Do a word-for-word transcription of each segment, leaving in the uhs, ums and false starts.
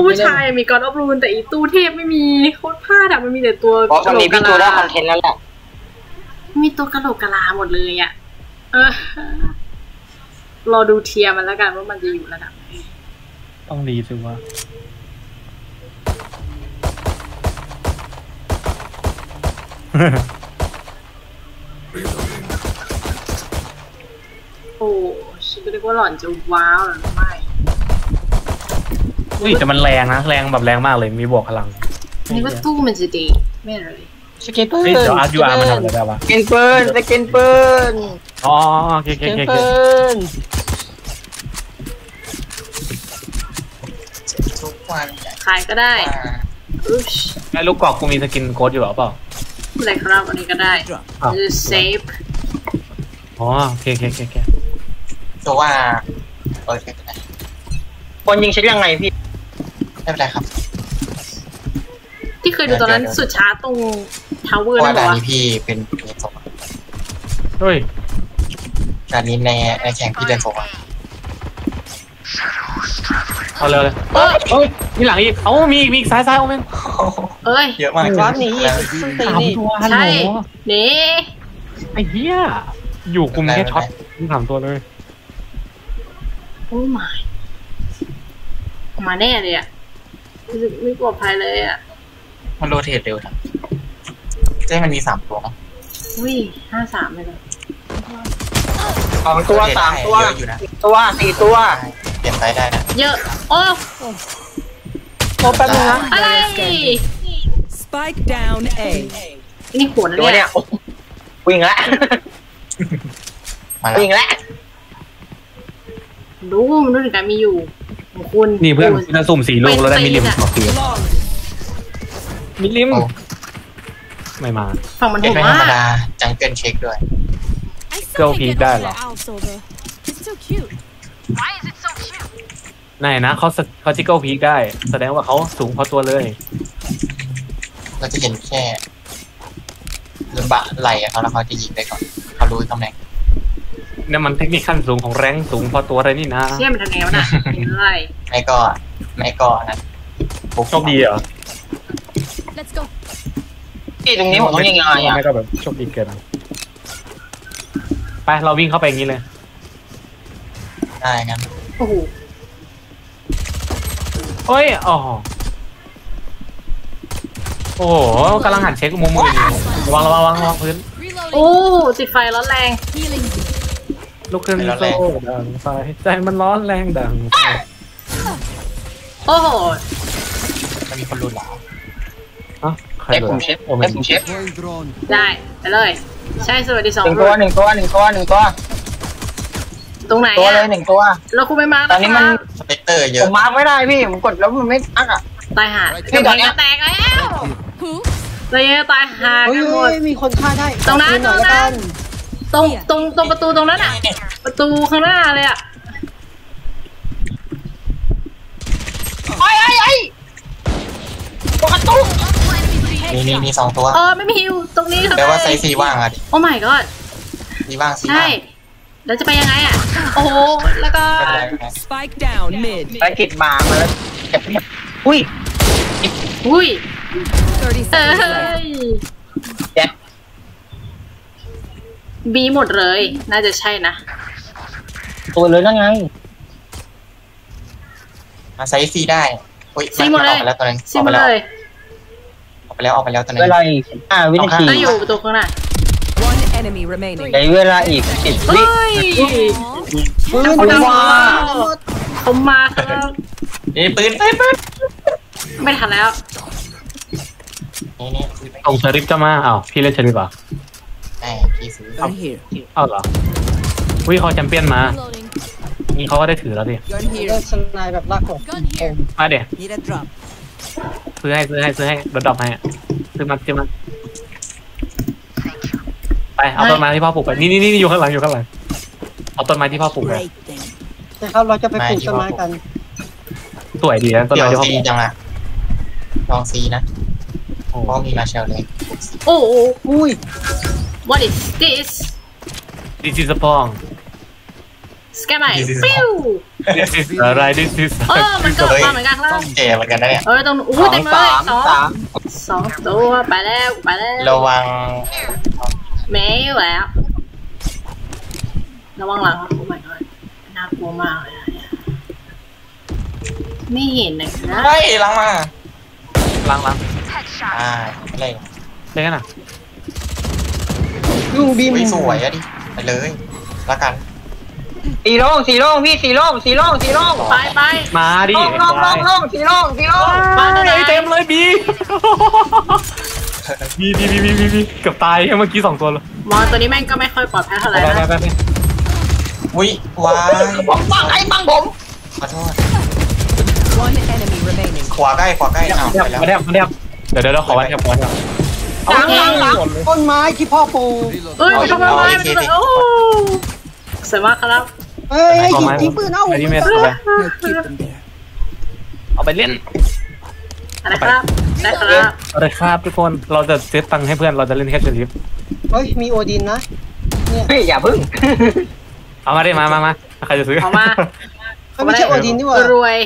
ผู้ชายมีกอดอบรูนแต่อีตู้เทพไม่มีโคตรพลาดอะมันมีแต่ตัวกะโหลกกะลาได้คอนเทนต์แล้วแหละมีตัวกะโหลกกะลาหมดเลยอะเออรอดูเทียมันแล้วกันว่ามันจะอยู่ระดับไหนต้องดีสิวะโอ้ฉันก็นึกว่าหล่อนจะว้าวหรือไม่อุ้ยแต่มันแรงนะแรงแบบแรงมากเลยมีบวกพลังนี่ว่าตู้มันจะดีไม่เลยสกินปืนเดี๋ยวอาร์ยูอาร์มันทำอะไรได้วะสกินปืนสกินปืนอ๋อโอเคโอเคโอเคทุกวันขายก็ได้อุ๊ยไอ้ลูกกรอกกูมีสกินโค้ดอยู่หรือเปล่าอะไรครับอันนี้ก็ได้จะเซฟอ๋อโอเคโอเคโอเคตัวว่าโอเคบอลยิงใช้ยังไงพี่ไม่เป็นไรครับที่เคยดูตอนนั้นสุดช้าตรงทาวเวอร์นั่นหรอว่าด่านนี้พี่เป็นเล่นโซนเฮ้ยด่านนี้ในในแข่งพี่เล่นโซนเอาเลยเลยเฮ้ยมีหลังอีกเขามีมีอีกซ้ายซ้ายโอ้แม่งเอ้ยเยอะมากร้อนนี้สามตัวใช่นี่ไอ้เหี้ยอยู่คุมแค่ช็อตสามตัวเลยโอ้ my มาแน่เลยอ่ะไม่ปลอดภัยเลยอ่ะมันโรเทตเร็วนะเจ๊มันมีสามตัวนะอุ้ยห้าสามเลยสองตัวสามตัวอยู่นะตัวสี่ตัวเปลี่ยนไซส์ได้นะเยอะโอ้โอ้แป๊บนึงนะอะไร Spike down A นี่หัวนะเนี่ยวิ่งละวิ่งละดูมันรู้ถึงการมีอยู่ของคุณนี่เพื่อนจะสุ่มสี่ลูกแล้วได้มิลลิมสองทีมิลลิมไม่มาฝั่งมันโหดมากธรรมดาจังเกิลเช็คด้วยเกิลพีได้หรอไหนนะเขาเขาจิเกิลพีได้แสดงว่าเขาสูงพอตัวเลยเราจะเห็นแค่ลำบากไหลเขาแล้วเขาจะยิงได้ก่อนเขารู้ตำแหน่งนี่มันเทคนิคขั้นสูงของแรงสูงพอตัวอะไรนี่นะเชี่ยมันทำแนวน่ะอะไรไม่ก็ไม่ก็นะโชคดีเหรอที่ตรงนี้ผมต้องยังไงอ่ะไม่ก็แบบโชคดีเกินไปเราวิ่งเข้าไปอย่างนี้เลยได้งั้นโอ้โหเฮ้ยอ๋อโอ้โหกำลังหันเช็คมุมมืออยู่ระวังระวังระวังระวังพื้นโอ้ติดไฟร้อนแรงลุกขึ้นโซ่ดังไฟใจมันร้อนแรงดังไฟโอ้โหมันมีคนรุนแรงอ๋อใครเลยผมเชฟผมเชฟได้ไปเลยใช่สวัสดีสองตัวหนึ่งตัวหนึ่งตัวหนึ่งตัวตรงไหนตัวเลยหนึ่งตัวเราคุณไปมาร์กตอนนี้มันสเปกเตอร์เยอะผมมาร์กไม่ได้พี่ผมกดแล้วมันไม่อักอ่ะตายหาพี่ตอนนี้แตกแล้วเลยตายหากันหมดมีคนฆ่าได้ตรงนั้นตรงนั้นตรงตรงตรงประตูตรงนั้นอ่ะประตูข้างหน้าเลยอ่ะไอ้ไอ้ไอ้ประตูมีมีมีสองตัวเออไม่มีฮิวตรงนี้แปลว่าไซซีว่างอ่ะโอ้ my god ซีว่างซีใช่แล้วจะไปยังไงอ่ะโอ้โหแล้วก็ Spike down mid ไปกิดบางมาแล้วเก็บอุ้ยอุ้ยเฮ้ยเจ็บบีหมดเลยน่าจะใช่นะตัวเลยนั่นไงมาไซซีได้ซีหมดเลยแล้วตอนนั้นซีหมดเลยออกไปแล้วออกไปแล้วตอนนั้นเวลาอีกอ่าวินาทีก็อยู่ประตูข้างหน้าในเวลาอีกสิบวิปืนมาเขามาแล้วนี่ปืนไปปืนไม่ทันแล้วตรงเชอริฟจะมาอ้าวพี่เล่นเชอริฟป่ะใช่พี่ซื้อเอ้าเหรอวิเขาแชมเปี้ยนมานี่เขาก็ได้ถือแล้วดิได้สไนด์แบบลากของมาเดี๋ยวซื้อให้ซื้อให้ซื้อให้รถดรอปให้ซื้อมาซื้อมาไปเอาต้นไม้ที่พ่อปลูกไปนี่นี่นี่อยู่ข้างหลังอยู่ข้างหลังเอาต้นไม้ที่พ่อปลูกไปแต่ครับเราจะไปปลูกต้นไม้กันสวยดีนะต้นไม้ที่พ่อปลูกจังละลองซีนะโอ้มีมาเชลเลยโอ้อุ้ย what is this this is a pong สแกนใหม่ปิ้วอะไร this is เออมันก็มาเหมือนกันครับเจเหมือนกันนะเนี่ยเออตรงอู้เต็มเลยสองสองตัวไปแล้วไปแล้วระวังแม่แล้วระวังหลังโอ้ my god น่ากลัวมากเลยไม่เห็นนะเฮ้ยล้างมาล้างล้างอ่าอะไรได้กันอ่ะลุงบีมสวยอะดิไปเลยละกันสีโล่งสีโล่งพี่สีโล่งสีโล่งสีโล่งไปไปมาดิโล่งโล่งโล่งโล่งสีโล่งสีโล่งมาไหนเต็มเลยบีบีบีบีบีบีบีเกือบตายเมื่อกี้สองตัวเลยมอนตัวนี้แม่งก็ไม่ค่อยปลอดภัยเท่าไหร่ไปไปนะไปไปอุ้ยว้ายผมฟังไอ้ฟังผมขอโทษ One enemy remaining. ขวาใกล้ขวาใกล้อ้าวไปแล้วมาเดี๋ยวมาเดี๋ยวเดี๋ยวเดี๋ยวขอวันเดี๋ยวขอวันเดี๋ยวหลังหลังหลังต้นไม้ที่พ่อปลูกเอ้ยทำไมไม่ไม่โอ้สวยมากครับเฮ้ยยิงยิงปืนเอาอันนี้ไม่เอาไปเอาไปเล่นอะไรครับได้ครับเอาเลยครับทุกคนเราจะเซตตังค์ให้เพื่อนเราจะเล่นแค่เชลิฟเฮ้ยมีโอดินนะเนี่ยเฮ้ยอย่าพึ่งเอามาดิมามามาใครจะซื้อออกมาเขาไม่ใช่โอดินนี่หว่ารวย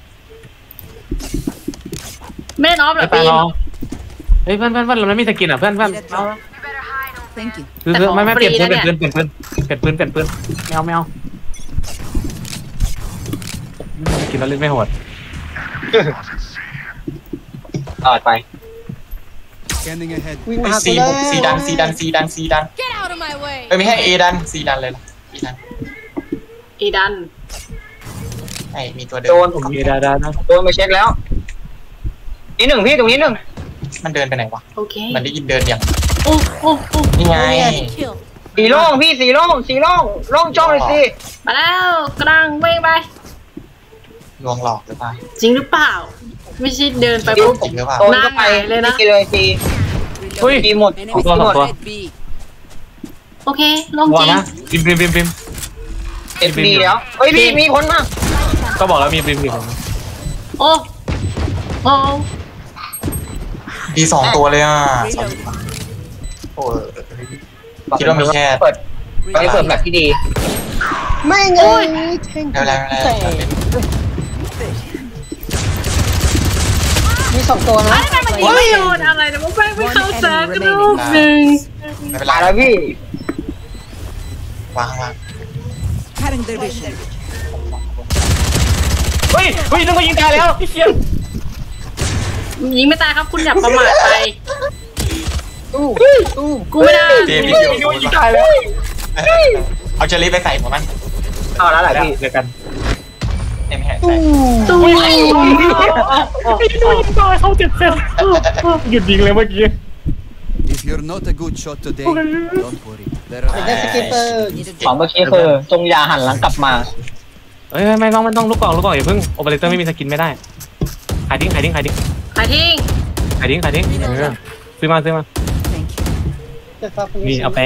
ไม่ได้น้อมหรอไปปีลองเฮ้ยเพื่อนเพื่อนเพื่อนเราไม่มีสกินอ่ะเพื่อนเพื่อนเอา Thank you. ซื้อซื้อไม่ไม่เปลี่ยนปืนเปลี่ยนปืนเปลี่ยนปืนเปลี่ยนปืนเปลี่ยนปืนไม่เอาไม่เอากินแล้วเล่นไม่โหดต่อไป Scanning ahead. วิ่งมาไอ้หาซีกูแล้วซีดันซีดันซีดันซีดัน Get out of my way. เอ้ยไม่ใช่เอดันซีดันเลยล่ะซีดันอีดันไอ้มีตัวเดิโดนนโอเคได้ได้ได้โดนมาเช็คแล้วนี่หนึ่งพี่ตรงนี้หนึ่งมันเดินไปไหนวะโอเคมันได้ยินเดินอย่างโอ้โอ้โอ้นี่ไง Kill. สีโล่งพี่สีโล่งสีโล่งโล่งจ้องเลยสิมาแล้วกำลังวิ่งไปลวงหลอกหรือเปล่าจริงหรือเปล่าไม่ใช่เดินไปปุ๊บจริงหรือเปล่าโดนก็ไปหน้าหงายเลยนะนี่เลยสีเฮ้ยสีหมด Enemy Hold on, hold on. spotted B. โอเคลงวาจงริงนะบิมบิมบิมบิมเอ็ดดีแล้วเฮ้ยพี่มีคนมาก็บอกแล้วมีบิมบิมโอ้โอ้ดีสองตัวเลยอ่ะโอ้ยคิดว่ามีแค่เปิดไปเปิดแบบที่ดีไม่เงยแทงแล้วแล้วแล้วมีสองตัวนะไอ้แม่งมันยิงไม่โดนอะไรแต่ว่าแม่งไม่เข้าซักรูปหนึ่งไม่เป็นไรมาแล้วพี่วางวาง Cutting their vision. เฮ้ยเฮ้ยนึกว่ายิงตายแล้วไอ้เชี่ยยิงไม่ตายครับคุณอย่าประมาทไปตู้ตู้กูไม่ได้เจมี่เดียวยิงตายแล้วเอาเจลลี่ไปใส่หัวมันเอาแล้วแหละพี่เจอกันเอ็มแฮใส่ตู้ไอ้ตัวยิงตายเขาเจ็บเจ็บหยุดยิงเลยเมื่อกี้ If you're not a good shot today, don't worry. There อยาก are ได้สกิปเปอร์ของเมื่อกี้คือจงยาหันหลังกลับมาเฮ้ยไม่ต้องไม่ต้องลูกกล่องลูกกล่องอย่าเพิ่งโอเปอเรเตอร์ไม่มีสกินไม่ได้ขายทิ้งขายทิ้งขายทิ้งใครทิ้งขายทิ้งขายทิ้งเออซื้อมาซื้อมา Thank you. จะฟังนี่เอาไป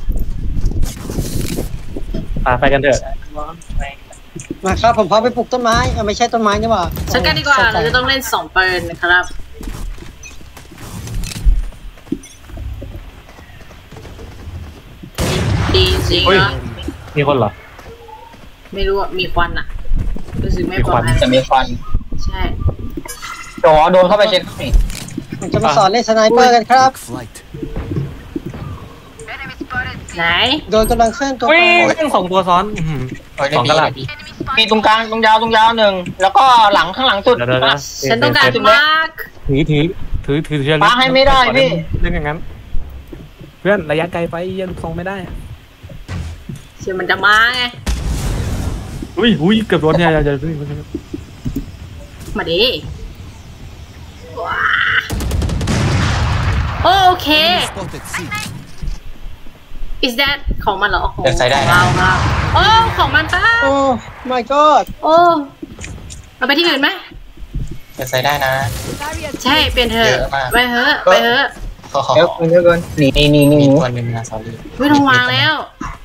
ไปไปกันเถอะมาครับผมพาไปปลูกต้นไม้เอาไม่ใช่ต้นไม้นี่หว่าฉันกันดีกว่าเราจะต้องเล่นสองปืนนะครับดีจริงเฮ้ยเนาะมีคนเหรอไม่รู้อะมีควันอะรู้สึกไม่ปลอดมีควัภัยนจะมีฟันใช่โดนโดนเข้าไปเช็คนี่ผมจะมาสอนเล่นสไนเปอร์กันครับ flight. ไหนโดนกำลังเคลื่อนตัวเฮ้ไปยสองตัวซ้อนอื้อหือเฮ้ยสองกระดาษพี่มีตรงกลางตรงยาวตรงยาวหนึ่งแล้วก็หลังข้างหลังสุดเดี๋ยวเดี๋ยวเดี๋ยวฉันต้องการมากถือถือถือถือเชือกปาให้ไม่ได้พี่เล่นอย่างนั้น เพื่อนระยะไกลไปยังทรงไม่ได้เชื่อมันจะมาไงอุ้ยอุ้ยเกือบโดนเนี่ยอย่าอย่าอย่ามาดิว้าโอเค Spotted C. is that ของมันเหรอโอ้โหเดินใส่ได้ของนะเราครับโอ้ของมันป้าโอ้ my god โอ้เราไปที่อื่นไหมจะใส่ได้นะใช่เปลี่ยนเถเยอะอะมากไปเถอะไปเถอะขอขอเดี๋ยวเดี๋ยวก่อนนี่นี่นี่มีนี่ตัวหนึ่งนะสอรี่ไม่ต้องวางแล้ว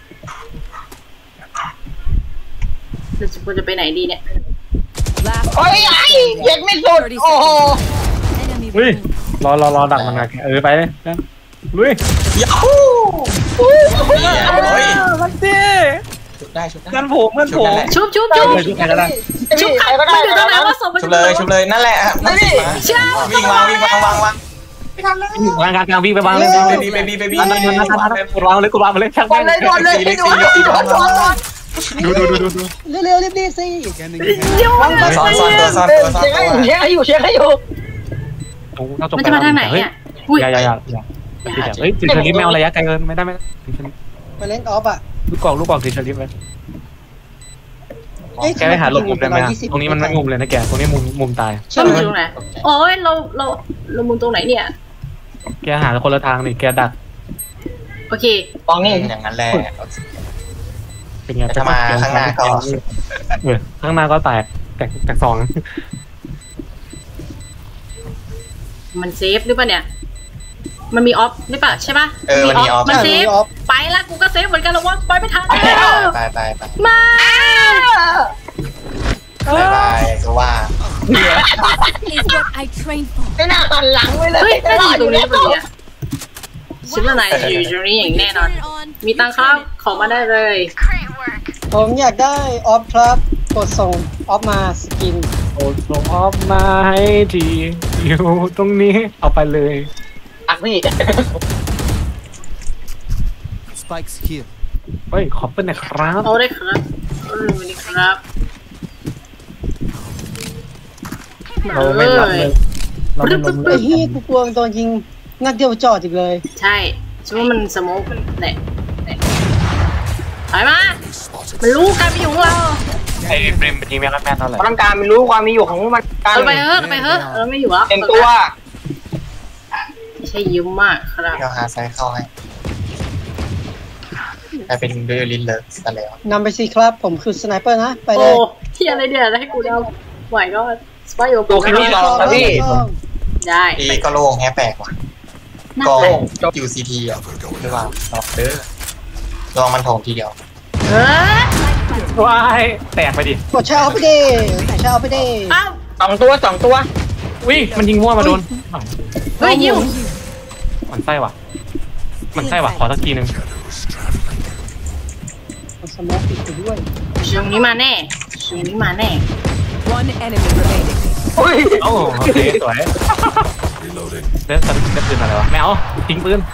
เราจะควรจะไปไหนดีเนี่ย Last โอ้ยไอ้เย็ดไม่สุดโอ้โห enemy อุ้ย remaining. รอรอรอดักมันมาเออไปเลยกันลุยยาฮูเฮ้ยมันเต้ชุบได้ชุบได้เพื่อนผมเพื่อนผมชุบชุบชุบชุบใครก็ได้ชุบใครมันอยู่ตรงไหนวะศพมันอชุยู่บตรงเลไหนยชุบวะเลยนั่นแหละนั่นสิเชื่อวิ่งวางวิ่งวางวางวางไม่ทันแล้ววางกลางกลางวิ่งไปวางเลยเบบี้เบบี้เบบี้อันนั้นอันนั้นอันนั้นกดวางเลยกดวางไปเลยช่างก่อนเลยก่อนเลยให้ดูให้ดูก่อนก่อนดูดูดูดูดูเร็วๆรีบๆสิ Scanning ahead. ยุ่งอะไรซ้อนซ้อนตัวซ้อนตัวซ้อนเช็คตัให้วอยู่เช็คให้อยู่เช็คให้อยู่เราจบมันจะมาทางไหนเนี่ยอุ้ยอย่าอย่าอย่าอย่าเฮ้ยติดเชอรี่แมวระยะไกลเกินไม่ได้ไม่ได้ไปเล่นออฟอ่ะลูกกอกลูกกอกติดเชอรี่ไปแกไปหาหลบมุมได้ไหมตรงนี้มันไม่มุมเลยนะแกตรงนี้มุมมุมตายต้นอยู่ตรงไหนโอ้ยเราเราเรามุมตรงไหนเนี่ยแกหาคนละทางนี่แกดักโอเคฟองนี่อย่างนั้นแหละเป็นไงจะมาข้างหน้าก็เออข้างหน้าก็แตกแตกแตกสองมันเซฟหรือเปล่าเนี่ยมันมีออฟหรือเปล่าใช่ป่ะเออมันมีออฟมันเซฟมีออฟไปละกูก็เซฟเหมือนกันแล้วว่าไปไม่ทันไปไปไปมาบายบายก็ว่า Is what I trained for. ไม่น่าหันหลังไว้เลยเฮ้ยน่าจะอยู่ตรงนี้หรือเปล่าเนี่ยฉันว่านายจะอยู่ตรงนี้อย่างแน่นอน มีตังค์ครับขอมาได้เลยผมอยากได้ออฟครับกดส่งออฟมาสกินโอ้ส่งออฟมาให้ทีอยู่ตรงนี้เอาไปเลยอักพี่ Spikes here. เฮ้ยขอบคุณนะครับเอาได้ครับเอาเลยวันนี้ครับเราไม่รับเลยเราไม่ล้มเลไอ้ยเฮียกูกลัวมันโดนยิงนัดเดียวจอดอีกเลยใช่ฉันว่ามันสโมกแหละถอยมามันรู้การมีอยู่ของเราไอ้เบรมเป็นยิงแม่งแม่นเท่าไหร่ร่างกายมันรู้ความมีอยู่ของมันการเอาไปเถอะเอาไปเถอะเราไม่อยู่แล้วเต็มตัวไม่ใช่ยิ้มมากครับเราหาไซส์เข้าให้กลายเป็นเบลลินเลยซะแล้วนำไปสิครับ ผมคือสไนเปอร์นะ ไปเลโอ้ยที่อะไรเดี๋ยวให้กูเดาไหวก็สไปโอตัวคิดนี่ลองนะพี่ได้อีก็โล่งแฮะแปลกว่ะน่าก็แปลกยูซีทีอ่ะหรือเปล่าลองเด้อลองมันถงทีเดียวเฮ้ยว้ายแตกไปดิกดแชร์เอาไปดิแชร์เอาไปดิอ้าวสองตัวสองตัวอุ้ยมันยิงมั่วมาโดนเฮ้ยยิ้วมันไส้ว่ะมันไส้ว่ะขอสักทีนึงสมองปิดไปด้วยเชิงนี้มาแน่เชิงนี้มาแน่ One enemy remaining. เฮ้ยโอ้โอเคสวยเล่นเล่นปืนอะไรวะไม่เอาทิ้งปืน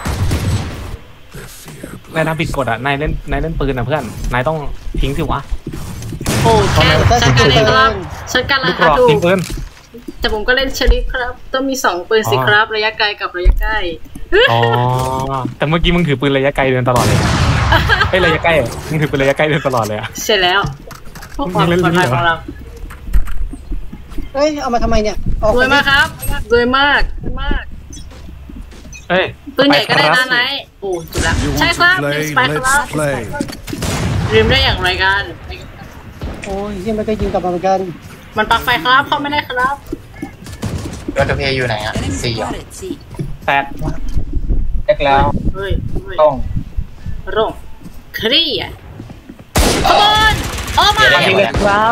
นายทำผิดกฎอ่ะนายเล่นนายเล่นปืนอ่ะเพื่อนนายต้องทิ้งสิวะโอ้แค่จัดการเลยครับจัดการลูละกกรอกดูทิ้งปืนแต่ผมก็เล่นเชลิฟครับ ต้องมีสองปืนสิครับ ระยะไกลกับระยะใกล้อ๋อแต่เมื่อกี้มึงถือปืนระยะไกลเดินตลอดเลยไอ้ระยะใกล้มึงถือปืนระยะใกล้เดินตลอดเลยอ่ะเสร็จแล้วพวกความปลอดภัยของเราเฮ้ย เอามาทำไมเนี่ยออกรวยมากครับรวยมากรวยมากเอ้ยปืนใหญ่ก็ได้นะไหนโอ้จุดละ You ใช่ want ครับ to เป็น play? สไปค Let's รับ play. ลืมได้อย่างไรกันโอ้ยยังไม่ก็ยิงกลับมาเหมือนกันมันปลักไฟครับเข้าไม่ได้ครับรถเพย์อยู่ไหนอ่ะสี่อ่ะแตกเด็กแล้วเฮ้ยเฮ้ยต้องร่งเครียดขบวนโอ้มาเดี๋ยวได้ไงวะเนี่ยครับ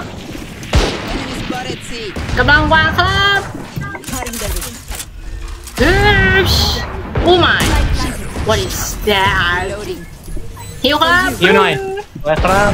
Spotted C. กำลังวางครับ Cutting their vision. ฮึชโอ้ my what is that Reloading. หิวครับหิวหน่อยไว้ครับ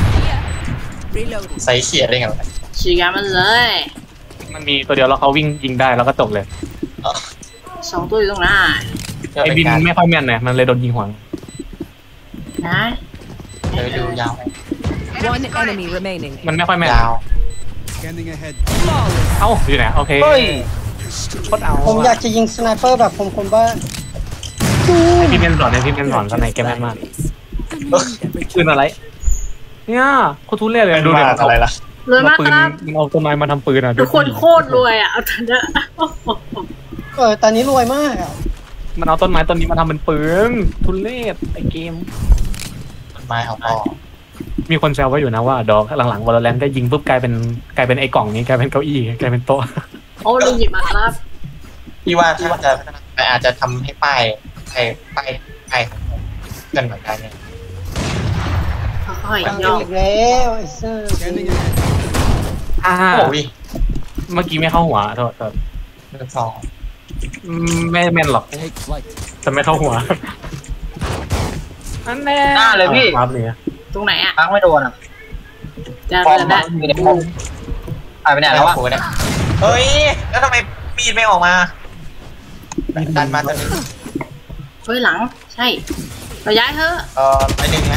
Reloading. ไซส์เฉียดได้ไงวะฉีกกันมันเลยมันมีตัวเดียวแล้วเขาวิ่งยิงได้แล้วก็จบเลยอ๋อสองตัวอยู่ตรงหน้าไอ้บินไม่ค่อยแม่นเนี่ยมันเลยโดนยิงหัวนะเดี๋ยวดูยาว One enemy remaining. มันไม่ค่อยแม่นยาว Scanning ahead. เอ้าอยู่ไหนโอเคเฮ้ยโคตรเอาผมอยากจะยิงสไนเปอร์แบบคมๆบ้างพี่เมนสอนเนี่ยพี่เมนสอนก็ในแกแม่นมากปืนอะไรเนี่ยโคตรทุเรศเลยดูเดี๋ยวอะไรล่ะรวยมากปืนครับมันเอาต้นไม้มาทำปืนอ่ะทุกคนโคตรรวยอ่ะเอาแต่เนี้ยเออตอนนี้รวยมากอ่ะมันเอาต้นไม้ต้นนี้มาทำเป็นปืนทุเรศไอเกมต้นไม้ของพ่อมีคนแซวไว้อยู่นะว่าดอกหลังๆวอลเลนก็ยิงปุ๊บกลายเป็นกลายเป็นไอ้กล่องนี้กลายเป็นเก้าอี้กลายเป็นโต๊ะโอ้ลุงหยิบมาครับพี่ว่าถ้าจะอาจจะทำให้ป้ายไอ้ป้ายป้ายกันเหมือนกันเนี่ยค่อยยิงๆย่องอีกแล้วไอ้เซอร์ Scanning ahead. อ่าโอ้ยเมื่อกี้ไม่เข้าหัวโทษโทษเรื่องสองไม่แม่นหรอก Take flight. แต่ไม่เข้าหัวอันแน่หน้าเลยพี่ครับเนี่ยตรงไหนอ่ะปังไม่โดนอ่ะจะฟอเดิร์มนได้อยู่ในห้องหายไปไหนแล้ววะเฮ้ยแล้วทำไมมีดไม่ออกมาดันมาตัวนึงเฮ้ยหลังใช่เราย้ายเถอะเออไปหนึ่งนะ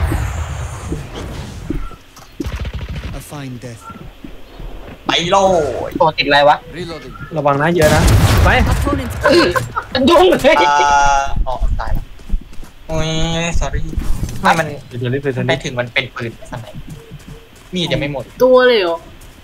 A fine death. ไปโล่ตัวติดอะไรวะ Reloading. ระวังนะเยอะนะไป Opponent ยุ่งเลยอ่าอ๋อตายแล้วโอ้ย sorry ไม่มันเดี๋ยวรีบไปทันไปทีถึงมันเป็นปืนข้างในมีดยังไม่หมดตัวเลยเหรอ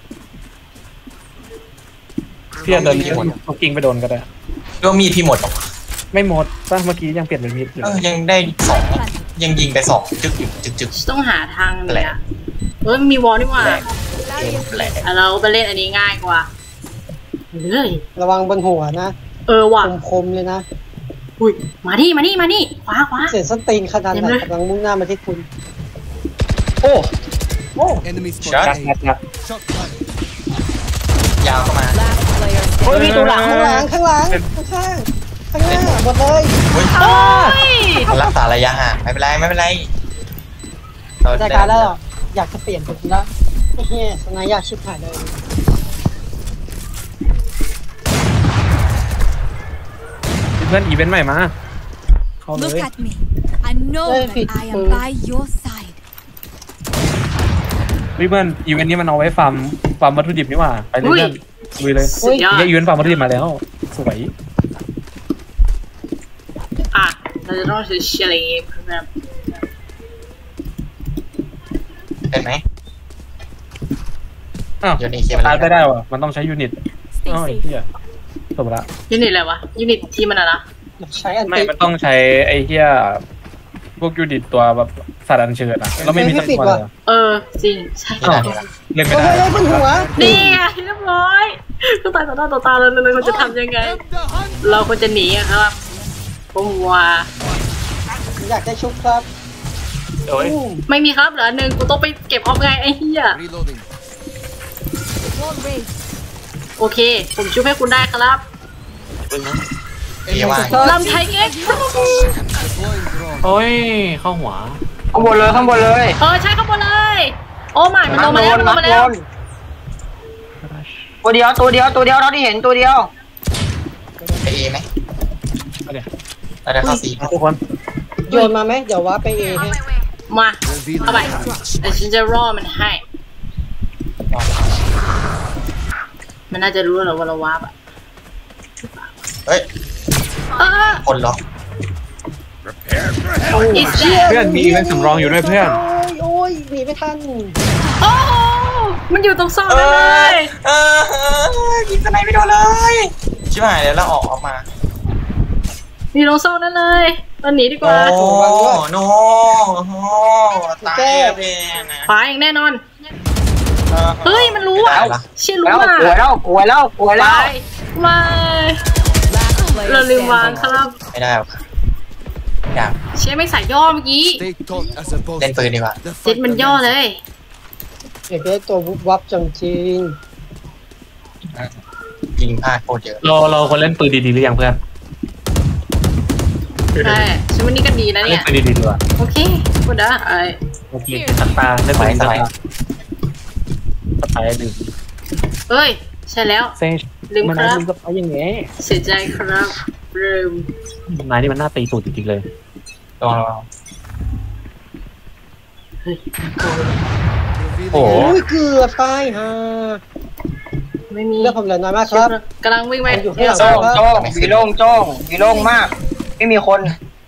พี่เดินเลี้ยวต้องกิ้งไปโดนก็ได้ก็มีดพี่หมดหรอไม่หมดป่ะเมื่อกี้ยังเปลี่ยนเป็นมีดอยู่เออยังได้สองยังยิงไปสองจึกจึกจึกจึกต้องหาทางเลยอ่ะเฮ้ยมีวอลนี่หว่าแหลกเกมแหลกอ่ะเราไปเล่นอันนี้ง่ายกว่าเลยระวังบนหัวนะเออว่ะคมๆเลยนะอุ้ยมานี่มานี่มานี่ขวาขวาเสียสตีนขนาดไหนเต็มเลยกำลังมุ่งหน้ามาที่คุณโอ้ Enemy ช็อต spotted. ยัดยัด Shot fired. ยาวเข้ามา last player โอ้ยมีตัวหลังข้างหลังข้างหลังข้างๆข้างหน้าหมดเลยเฮ้ยโอ้ยมันรักษาระยะห่างไม่เป็นไรไม่เป็นไรเได้การแล้วเหรออยากจะเปลี่ยนเป็นละไอ้เหี้ยสนายอยากชิบหายเลยเพื่อนอีเวนต์ใหม่มาเข้าเล Look ย at me. I know Hey, that Pete, I am uh, by your side. เพื่อนอีเวนต์นี้มันเอาไว้ฟาร์มฟาร์มวัตถุดิบนี่หว่าไปเลยเพื่อนลุยเลยสุดยอดเนี่ยอีเวนต์ฟาร์มวัตถุดิบมาแล้วสวยอ่ะเราจะต้องใช้เชียร์อะไรอย่างงี้เพื่อนเป็นไหมอ้าวโยนอีเคียไปตายเลไม่ยได้ว่ะมันต้องใช้ยูนิต Stay อ้าวไอ้ safe. เหี้ยจบละยูนิตอะไรวะยูนิตทีมมันอะนะอยากใช้อันไม่ติมันต้องใช้ไอ้เหี้ยพวกยูนิตตัวแบบสัตว์อันเชิญอ่ะเราไม่มีสักตัวเลยเออจริงใช่นี่นะนี่นะเล่นไม่โอ้ได้ยบนหัวนี่ไงเรียบร้อยก็ตายต่อหน้าต่อตาเลยเลยเขาจะทำยังไง เราควรจะหนีอะครับผมว่าอยากได้ชุบครับโอ้ยอู้ไม่มีครับเหลือหนึ่งกูต้องไปเก็บออฟไงไอ้เหี้ย Reloading. Wall raised. โอเค ผมช่วยให้คุณได้ครับเอว่าลำไทยเอ็กซ์ Deploying drone. โอ้ยเข้าหัวข้างบนเลยข้างบนเลยเออใช่ข้างบนเลย โอ้ไม่มันลงมาแล้วมันลงมาแล้วตัวเดียวตัวเดียวตัวเดียวเราที่เห็นตัวเดียวไปเอไหมเอาเดี๋ยวเราจะเข้าซีทุกคนโยนมาไหมเดี๋ยวว่าไปเอให้มา Revealing เข้าไป target. แต่ฉันจะรอมันให้ มันน่าจะรู้แล้วว่าเราวาร์ปอะเฮ้ยเออคนเหรออีแซ่เพื่อนมีอีเวนต์สำรองอยู่ด้วยเพื่อนโอ้ยโอ้ยหนีไม่ทันโอ้โหมันอยู่ตรงซอกเอนั่นเลอย เออเออยิงสไนไม่โดนเลยชิบหายแล้วแล้วออกออกมามีตรงซอกนั่นเลยตอนหนีดีกโอ้ว่าโนโอ้ตายเลยนะขวาอย่างแน่นอน เฮ้ยมันรู้อ่ะเชี่ยรู้แล้วอ่ะป่วยแล้วป่วยแล้วป่วยไปแล้วไม่ last player เราลืมวาง standing. ครับไม่ได้หรอกอยากเชี่ยไม่ใส่ย่อเมื่อกี้ Stay taut as a boss. เล่นปืนดีกว่า The เจ็ด fight มันย่อเลยอยากได้ตัววุบวับจังจริงยิงพลาดโคตรเยอะเราเราควรเล่นปืนดีๆหรือยังเพื่อนใช่ฉันวันนี้ก็ดีนะเล่เนี่นยปืนดีๆดีกว่าโอเคกูได้ไอ้โอเคสัตตาเล่นปืนสัตตาสัตตาหนึ่งเฮ้ย ใช่แล้วเซชลืมมันครัน่าบลืมกับเขาอย่างเงี้ยเสียใจครับลืมนายนี่มันน่าตีตูดจริงๆเลยลองลองเฮ้ยโอ้โอ้ยเกือบตายฮะไม่มีเรื่องผมเหลือน้อยมากครับกำลังวิ่งไปอยู่ข้างหลังโจ้งโจ้งวีโล่งโจ้งวีโล่งมาก ไม่มีคน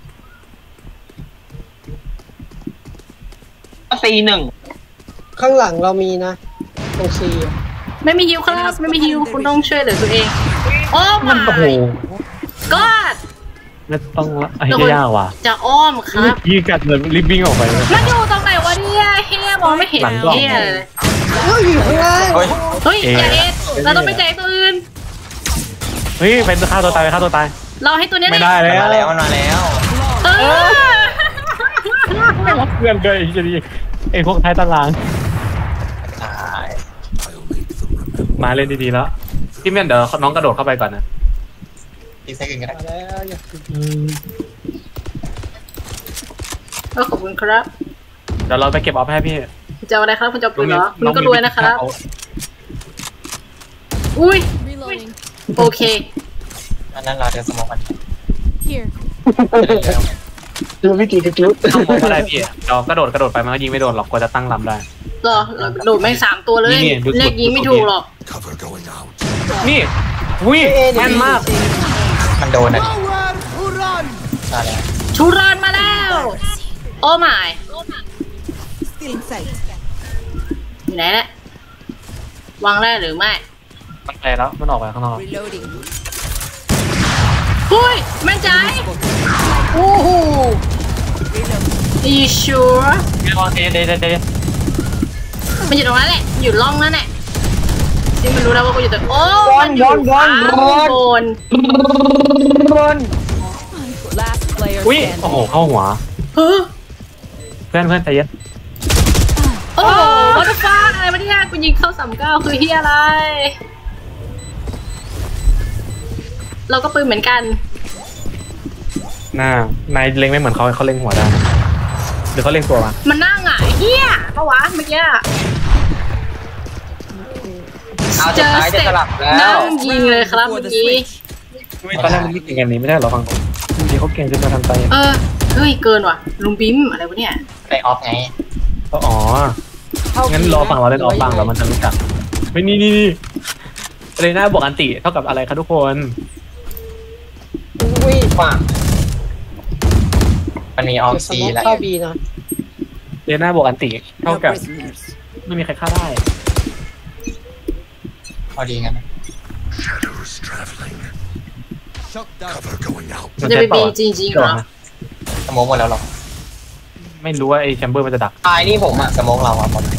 สี่หนึ่งข้างหลังเรามีนะตรงซีไม่มีฮิวครับไม่มีฮิวคุณต้องช่วยเหลือตัวเองโอ้มันโอ้โหก็แล้วต้องไอ้ยากว่ะจะอ้อมครับยี่กัดเหมือนรีบวิ่งออกไปเลยมันอยู่ตรงไหนวะเนี่ยเฮียมองไม่เห็นหลังกล่องเฮียเลยเฮ้ยอยู่ข้างล่างเฮ้ยเฮ้ยอย่าเอ็ดเราต้องไปแจกตัวอื่นเฮ้ยเป็นฆ่าตัวตายไปฆ่าตัวตายเราให้ตัวเนี้ยไม่ได้มันแล้วมาแล้วมันมาแล้วเออไม่รับเพื่อนเลยจะดีไอ้พวกท้ายตารางตายมาเล่นดีๆแล้วพี่เมียนเดี๋ยวน้องกระโดดเข้าไปก่อนนะอีกสักอึ่งก็ได้มาแล้วอยากเออขอบคุณครับเดี๋ยวเราไปเก็บออฟให้พี่จะเอาอะไรครับคุณจะเอาปืนเหรอคุณก็รวยนะครับอุ้ย Reloading. โอเคอันนั้นเราจะสมองกัน Here. ดูวิธีจุดเข้าโค้งก็ได้พี่เรากระโดดกระโดดไปมันก็ยิงไม่โดนหรอกกว่าจะตั้งลำได้เหรอเราโดดแม่งสามตัวเลยนี่ดูสุดเลขยิงไม่ถูกหรอก Cover going out. นี่อุ้ยแม่นมากมันโดนอ่ะ Nowhere to run. ใช่แล้วชูรอนมาแล้ว โอ้ไม่ Still in sight. อยู่ไหนเนี่ย วางได้หรือไม่มันไปแล้วมันออกไปข้างนอก Reloading. หุ้ยแม่นใจโอ้โห you sure ไม่รอดเดเดเดเดมันอยู่ตรงนั้นแหละ อยู่ร่องนั่นแหละที่มันรู้แล้วว่ากูอยู่ตรงโอ้ มันอยู่ข้างบน Last player อุ้ยโอ้โห standing. เข้าหัวเฮ้อเพื่อนเพื่อนใจเย็นโอ้โหวัตถุฟ้าอะไรวะเนี่ยกูยิงเข้าสามเก้าคือเฮียอะไร เราก็ปืนเหมือนกันน่านายเล็งไม่เหมือนเขาเขาเล็งหัวได้หรือเขาเล็งตัววะมันนั่งอ่ะไอ้เฮียปะวะเมื่อกี้อะเอาเจสุดอท้ายสจะเต็สปลับแล้นั่วงยิงเลยครับเมื่อกี้ตอนแรกมันไม่เก่งกันนี้ไม่ได้หรอฟังจริงๆเขาเก่งจนมาทำใจเออ เฮ้ย เกินว่ะ ลุงบิ้มอะไรวะเนี่ยได้ออฟไงก็อ๋องั้นรอฟังเราเล่นออฟฟังแล้วมันจะรู้จักไม่นี่นี่นี่เรน่าบวกอันติเท่ากับอะไรครับทุกคนวิ่งฝากมันมีออฟสซีมองแล้วเข้าบีนะเรน่าบวกอันติเท่า No กับ prisoners. ไม่มีใครฆ่าได้พอดีงั้นนะ Shadows traveling. Shut down. Cover going out. มันจะไปบีจริงๆเหรอสมองหมดแล้วหรอไม่รู้ว่าไอ้แชมเบอร์มันจะดักตายนี่ผมอ่ะสมองเราอะหมด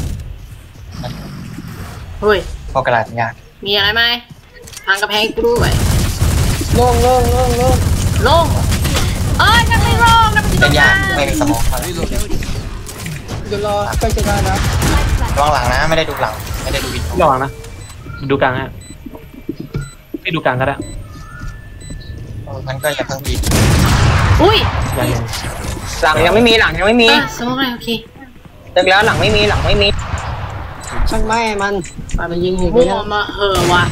เฮ้ยพวกกระดาษยากมีอะไรไหมทางกระแพงกูด้วยโล่งโล่งโล่งโล่งโล่งเอ้ยจะไม่โล่งนะมันอยู่ตเป็รนงยานั้กนไม่มีสมองเท่าไหร่เดี๋ยวรอใกล้จะได้แล้วระวังหลังนะไม่ได้ดูหลังไม่ได้ดูวิดีโอระวังนะดูกลางฮะไม่ดูกลางก็ได้มันก็อย่าเพิ่งบีบอุ้ยยังยังหลังยังไม่มีหลังยังไม่มีเออสมมติเลยโอเคเลิกแล้วหลังไม่มีหลังไม่มีช่างไม่มันมันยิงอยู่มั่เนี่วย มาเหอะว่ะ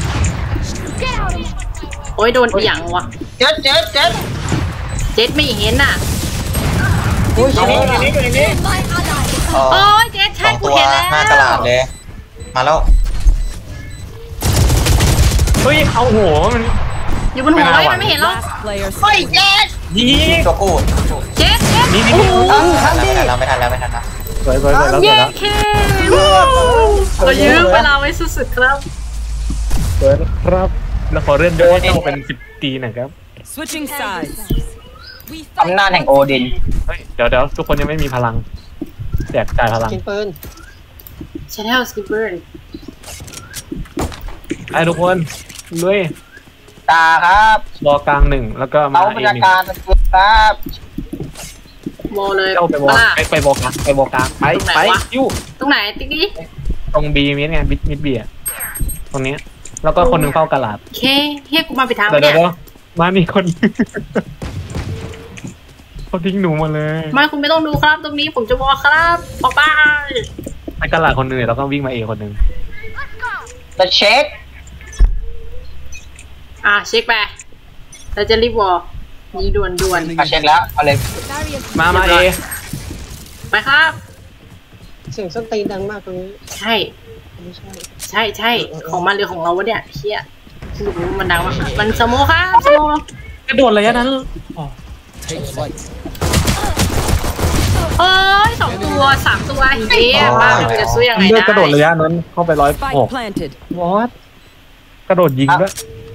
โอ้ยโดนอีหยังว่ะเจ็ดเจ็ดเจ็ดเจ็ดไม่เห็นน่ะโอ้ยอยู่นี่อยู่นี่อยู่นี่ My ally. เออโอ้ยเจ็ดสใช่องกูตัวเห็นแล้วหน้ากระดาษเลย มาแล้วเฮ้ยเอาหัวมันอยู่บนหัวไว้มันไม่เห็นหรอก Last player เฮ้ย standing. เจ็ดยิงตัวกู้เจ็ดเจ็ดนี่นี่โอ้โหไม่ทันแล้วไม่ทันแล้วไม่ทันแล้วสวยสวยสวยแล้วสวยเย้แล้วเคเรายืมเวลาไว้สุดๆครับสวยแล้วครับแล้วขอเลื่อนยศให้โตเป็นสิบปีหน่อยครับ Switching sides. We อำนาจแห่งโอดินเฮ้ยเดี๋ยวเดี๋ยวทุกคนยังไม่มีพลังแจกจ่ายพลังกินปืนชาแนลสกิปเปอร์ไอ้ทุกคนด้วยตาครับรอกลางหนึ่งแล้วก็มาเอาบรเอรยาหนึ่งการสกุลครับโมเลยเจ้าไปวอลบ้าไปไปวอลกลางไปวอลกลางไปตรงไหนไปวะยูตรงไหนติ๊กดิตรงบีมิดไงมิดมิดบีอะตรงเนี้ยแล้วก็คนหนึ่งเฝ้ากระลาดเคเฮียกูมาไปทางเดี๋ยวเนี่เดี๋ยวย เดี๋ยวมามีคน เขาทิ้งหนูมาเลยไม่คุณไม่ต้องดูครับตรงนี้ผมจะวอลครับออกไปไปกระลาดคนหนึ่งแล้วก็วิ่งมาเอคนหนึ่งจะเช็คอ่ะเช็คไปเราจะรีบวอลยิงด่วนด่วนอ่ะเช็คแล้วเอาเลยมามาเอไปครับเสียงส้นตีนดังมากตรงนี้ใช่ไม่ใช่ใช่ใช่ของมันหรือของเราวะเนี่ยเฮียสรุปว่ามันดังมากมันสโมครับสโมกระโดดระยะนั้นอ๋อ Take flight. โอ้ยสองตัวสามตัวเฮียบ้ามันจะสู้ยังไงเลือได้ดกระโดดระยะนั้นเข้าไปร้อยห Spike ก planted. วอตกระโดดยิงด้วย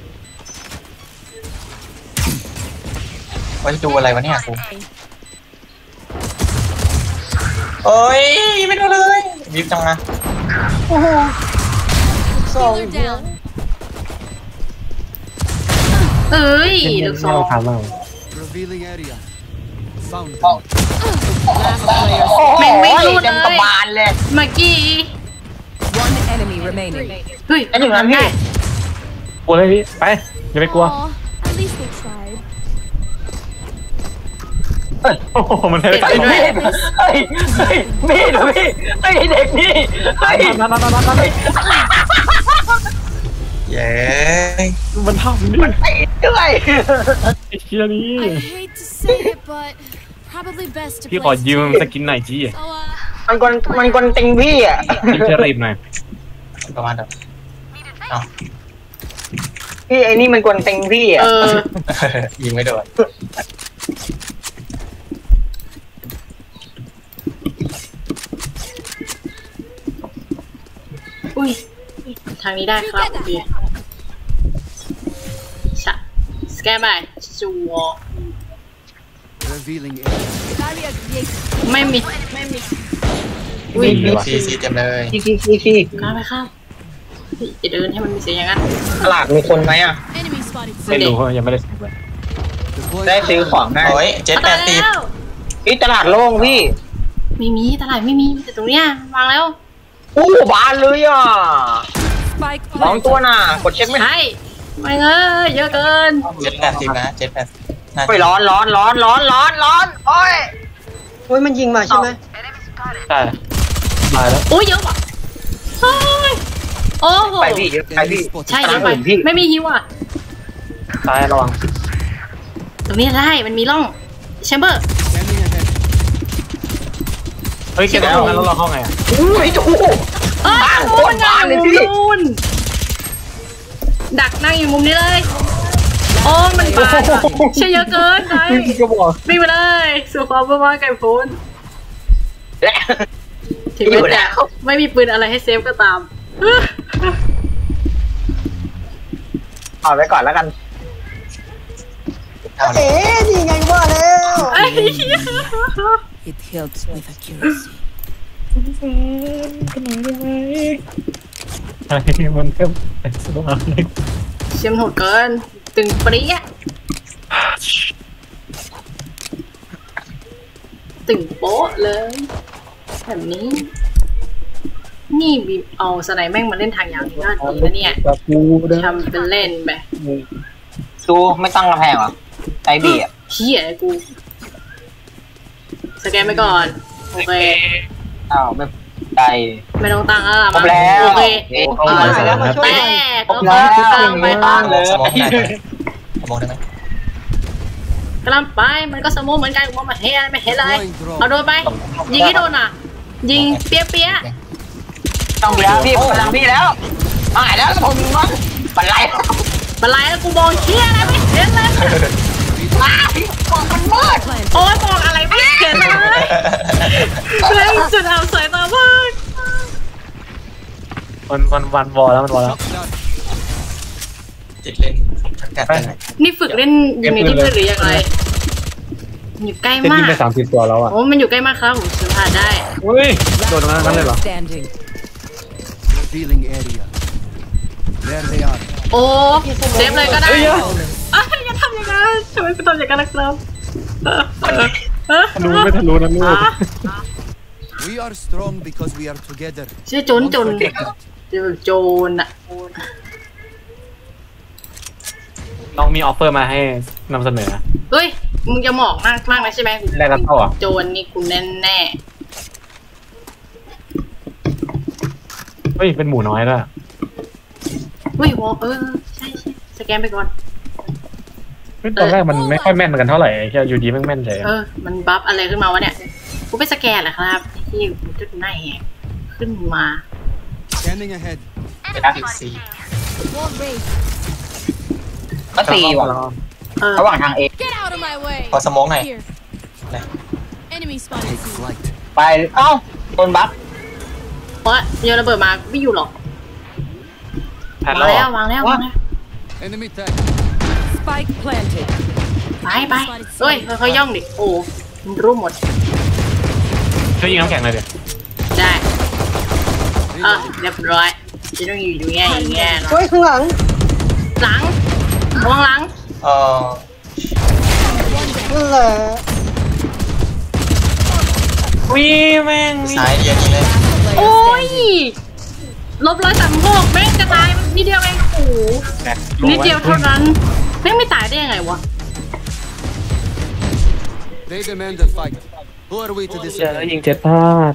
ว่าจะดูอะไรวะเนี่ยครูโอ้ยไม่ดูเลยวิบจังนะโอ้โหสอง Healer down. เอ้ยเล่ลูนกๆซองไม่เอาทำเรา Revealing area. Found them. Last player แม่งไม่รูดเต็มกระเลยบาลเลยเมื่อกี้ One enemy remaining. เฮ้ยไอ้หนึ่งนั้นพี่กลัวเลยพี่ไปอย่าไปกลัว Aw, at least they tried. โอ้โหมันเลยไอ้มีดไอ้ไอ้มีดพี่ไอ้เด็กนี่ไอ้นั่นนั่นนั่นนั่นเย้มันทำนี่ไอ้ด้วยไอ้เชี่ยนี่ I hate to say it, but probably best to พี่ข play อยืม smart. สกินหน่อยจี So, uh, มันกวนมันกวนติงพี่อ่ะยิงเชอรีบหน่อยประมาณแบบเอ้าพี่ไอ้นี่มันกวนติงพี่อ่ะเออยิงไม่โดนอุ้ยทางนี้ได้ครับโอเคชะสแกนไปจัว Revealing barrier created. ไม่มีไม่มีอุ้ยซีซีเต็มเลยซีซีซีซีกล้าไปข้ามจะเดินให้มันมีเสียงอย่างนั้นตลาดมีคนไหมอ่ะ Enemy spotted. ไม่รู้เพราะยังไม่ได้ซื้อเลยได้ซื้อของได้โอ้ยเจ็ดแปดสิบแล้วพี่ตลาดโล่งพี่ไม่มีตลาดไม่มีมีแต่ตรงเนี้ยวางแล้วอู้บานเลยอ่ะ Spike สอง planted. ตัวน่ะกดเช็คไหมใช่ไม่เงยเยอะเกินเจ็ดแปดสิบนะเจ็ดแปดน่าไปจะร้อนร้อนร้อนร้อนร้อนร้อนโอ้ยโอ้ยมันยิงมาใช่ไหมใช่ตายแล้วโอ้ยเยอะว่ะเฮ้ยโอ้โหไปพี่เยอะไปพี่ใช่เยอะไปพี่ไม่มีฮิวอ่ะตายระวังตรงนี้ได้มันมีร่องแชมเบอร์ Scanning ahead. เฮ้ยเก็บแล้วงั้นเราเข้าไงอ่ะอุ้ยจูเอ้ยบ้านโคโอ้ตยรบ้านเลยมุมพี่นู้นดักนั่งอยู่มุมนี้เลยโอ้มันบานว่ะใช่เยอะเกินไงก็บอกวิ่งไปเลยสู่ความเพื่อว่าไก่พ้นและถึงแม้จะไม่มีปืนอะไรให้เซฟก็ตามเอาไว้ก่อนแล้วกันเอาเลเอ๊ยะนี่ไงว่าแล้วไอ้เหี้ย It helps with accuracy. ไอ้มันก็เป็นสุดยอดเลยเชื่อมโหดเกินตึงเปรี้ยตึงโป๊ะเลยแบบนี้ นี่บีบเอาสไนแม่งมาเล่นทางยาวนี่ก็ดีนะเนี่ยกับกูเด้อทำเป็นเล่นไปดูไม่ตั้งกระแพงเหรอไอบีอ่ะเฮียกู สแกนไปก่อน โอเคอ้าวไม่ได้ไม่ต้องตั้งแล้วล่ะครบแล้วโอเคครบแล้วมาช่วยแต่หน่อยครก็บแล้วตั้งไปไม่ตั้งเลยสมองได้ไหมสมองได้ไหมกำลังไปมันก็สมองเหมือนกันมองมาเห็นไม่เห็นเลยเอาโดนไป ยิงให้โดนอ่ะ ยิงเปี้ยเปี้ยต้องเดียวพี่ผมกำลังพี่แล้วหายแล้วผมมั้งปันไรบันไลแล้วกูมองเชี่ยอะไรไม่เห็นเลยอ้าวกล่องมันมืดโอ้ยมองอะไรไม่เห็นเลยเล่นจุดเอาสายตามากมันมันวันวอลแล้วมันวอลแล้วติดเล่นทั้งกัดทั้งไหนนี่ฝึกเล่นยูนิตี้เพื่อหรือยังไงอยู่ใกล้เต็มมาที่กไปสามสิบตัวแล้วอ่ะโอ้มันอยู่ใกล้มากครับผมสัมผัสได้อุ้ยโดนตรงนั้นเลยเหรอ Standing. Revealing area. There they are. โอ้เซฟเลยก็ได้เฮ้ยเอ้ยอย่าทำอย่างนั้นทำไมคุณทำอย่างนั้นนะครับรู้ไม่ทะลุนะลูก We are strong because we are together. ชื่อโจนโจนเจอโจนอะน้องมีออฟเฟอร์มาให้นำเสนอเฮ้ยมึงจะหมอกมากมากนะใช่ไหมแรกรับเท่าอ่ะโจนนี่กูแน่แน่เฮ้ยเป็นหมูน้อยด้วยเฮ้ยวอเออใช่ใช่สแกนไปก่อนเฮ้ยตอนแรกมันไม่ค่อยแม่นกันเท่าไหร่แค่อยู่ดีแม่งแม่นเลยเออ มันบัฟอะไรขึ้นมาวะเนี่ย กูไปสแกนเหรอครับที่กูจะหน้าแหกขึ้นมา Scanning ahead. ติดซี Wall raised. ก็ตีว่ะเออระหว่างทางเอ Get out of my way. พอสมองหน่อย Here. ไหน Enemy spotted. Take flight. ไปเอ้าโดนบัฟเพราะโยนระเบิดมาไม่อยู่หรอกแพนวางแล้วแล้ววางแล้ววางแล้ว Enemy tag. Spike planted. ไปไปเฮ้ยค่อยๆย่องดิ โอ้มันรู้หมดช่วยยิงน้ำแข็งเลยเดี๋ยวได้เออเรียบร้อยจะต้องอยู่อยู่แง่อยู่แง่เนอะโอ้ยข้างหลังหลังมองหลังเออนั่นแหละวิแม่งซ้ายเดียวนี้เลยโอ้ยลบร้อยสามหกแม่งจะตายนิดเดียวเองโอ้โหนิดเดียวเท่านั้นแม่งไม่ตายได้ยังไงวะ They demand a fight. Who are we to เจอ disobey? ยิงเจ็ดพลาด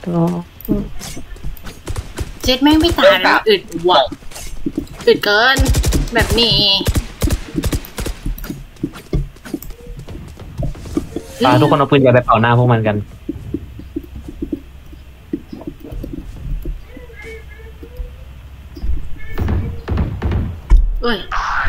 เจ็ดแม่งไม่ตายเลยอึดว่ะอึดเกินแบบนี้อ่าทุกคนเอาปืนใหญ่ไปเป่าหน้าพวกมันกันเอ้ย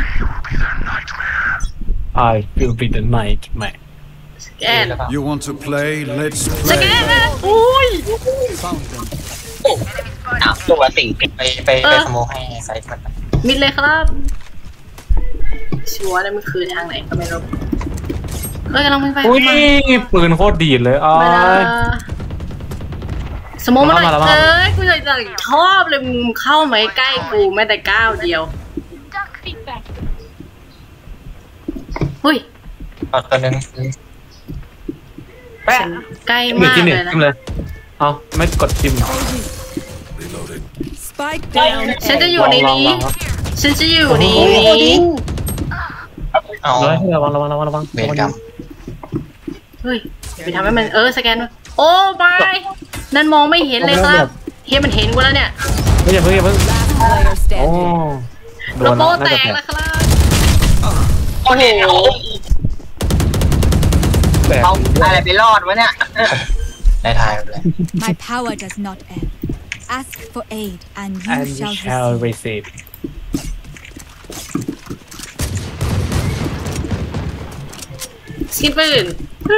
I will be the nightmare สแกน You want to play? Let's สแก play. นอุ้ย Found them. อ้าวตัวสิงไปไปไปสโมกให้ไซส์มันมิดเลยครับชัวร์เลยมันคือทางไหนก็ไม่รู้เฮ้ยกำลังไปไปอุ้ยมาปืนโคตรดีดเลยอ๋อไปละสมมติมันมาแล้วมาเอ้แล้วยกูจะจะชอบเลยมึงเข้ามาใกล้กูแม้แต่ก้าวเดียวเฮ้ยเอาตัวนึงแปะใกล้หนึ่งมากที่หนึ่งเลยนะจิ้มเลยเอาไม่กดจิ้ม Spike down. ฉันจะอยู่ในนี้ลองลองลองฉันจะอยู่ในโอ้ยโอดินี้นเอาเฮ้ยระวังระวังระวังระวังเวรกรรมเฮ้ยอย่าไปทำให้มันเออสแกนด้วยโอ้ไม่นั่นมองไม่เห็นเลยครับเฮียมันเห็นกูแล้วเนี่ยเฮ้ยอย่าเพิ่งอย่าเพิ่ง Last player โอ้ standing. โดโลนโก้แล้วแตน่าก จะแตกแล้วครับโอ้โหแตกเอาอะไรไปรอดวะเนี่ยได้ทายไปเลย My power does not end. Ask for aid, and you and you shall shall receive. receive สกินปืน